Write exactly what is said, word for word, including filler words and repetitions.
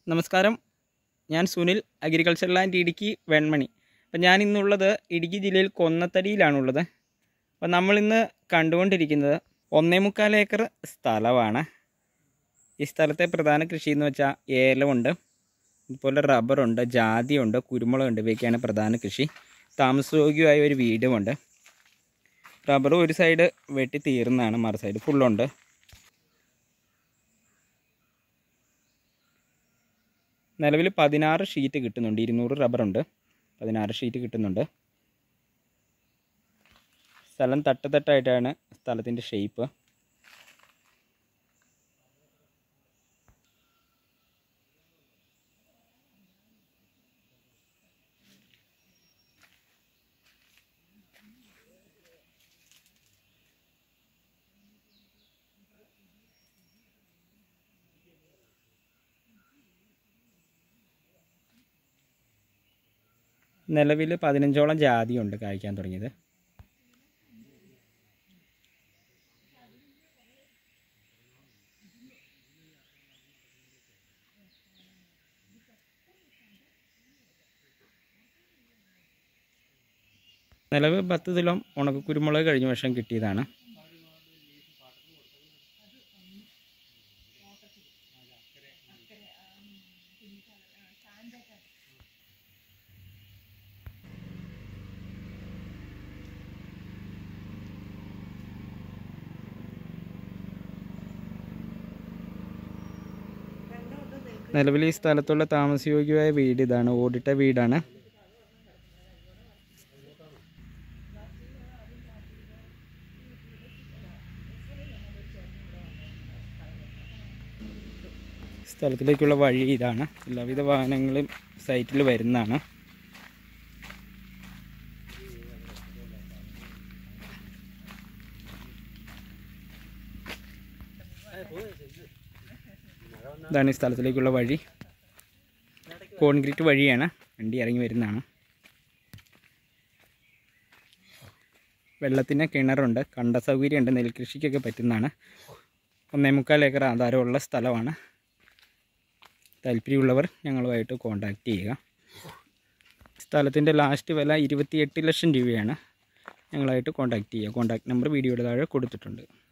നമസ്കാരം, ഞാൻ Sunil, agriculture land Idukki Venmani. അപ്പം ഞാൻ ഇന്നുള്ളത് ഇടുക്കി ജില്ലയിൽ കൊന്നത്തടിയിലാണുള്ളത്. അപ്പം നമ്മളിന്ന് കണ്ടുകൊണ്ടിരിക്കുന്നത് ഒന്നേ മുക്കാൽ ഏക്കർ സ്ഥലമാണ്. ഈ സ്ഥലത്തെ പ്രധാന കൃഷി എന്ന് വെച്ചാൽ ഏലമുണ്ട്, അതുപോലെ റബ്ബറുണ്ട്, ജാതിയുണ്ട്, കുരുമുളകുണ്ട്. ഇവയൊക്കെയാണ് പ്രധാന കൃഷി. താമസയോഗ്യമായ ഒരു വീടുമുണ്ട്. റബ്ബർ ഒരു സൈഡ് വെട്ടി തീർന്നതാണ്, മറു സൈഡ് ഫുള്ളുണ്ട്. നിലവിൽ പതിനാറ് ഷീറ്റ് കിട്ടുന്നുണ്ട്. ഇരുന്നൂറ് റബ്ബറുണ്ട്, പതിനാറ് ഷീറ്റ് കിട്ടുന്നുണ്ട്. സ്ഥലം തട്ട് തട്ടായിട്ടാണ് സ്ഥലത്തിൻ്റെ ഷേപ്പ്. നിലവിൽ പതിനഞ്ചോളം ജാതിയുണ്ട് കായ്ക്കാൻ തുടങ്ങിയത്. നിലവിൽ പത്ത് കിലോ ഉണക്ക കുരുമുളക് കഴിഞ്ഞ വർഷം കിട്ടിയതാണ്. നിലവിൽ ഈ സ്ഥലത്തുള്ള താമസയോഗ്യമായ വീട് ഇതാണ്, ഓടിട്ട വീടാണ്. സ്ഥലത്തിലേക്കുള്ള വഴി ഇതാണ്. എല്ലാവിധ വാഹനങ്ങളും സൈറ്റിൽ വരുന്നതാണ്. ഇതാണ് ഈ സ്ഥലത്തിലേക്കുള്ള വഴി. കോൺക്രീറ്റ് വഴിയാണ്, വണ്ടി ഇറങ്ങി വരുന്നതാണ്. വെള്ളത്തിന് കിണറുണ്ട്, കണ്ട സൗകര്യമുണ്ട്, നെൽകൃഷിക്കൊക്കെ പറ്റുന്നതാണ്. ഒന്നേ മുക്കാൽ ഏക്കർ ആധാരമുള്ള സ്ഥലമാണ്. താല്പര്യമുള്ളവർ ഞങ്ങളുമായിട്ട് കോൺടാക്റ്റ് ചെയ്യുക. സ്ഥലത്തിൻ്റെ ലാസ്റ്റ് വില ഇരുപത്തിയെട്ട് ലക്ഷം രൂപയാണ്. ഞങ്ങളായിട്ട് കോൺടാക്റ്റ് ചെയ്യുക. കോൺടാക്റ്റ് നമ്പർ വീഡിയോയുടെ താഴെ കൊടുത്തിട്ടുണ്ട്.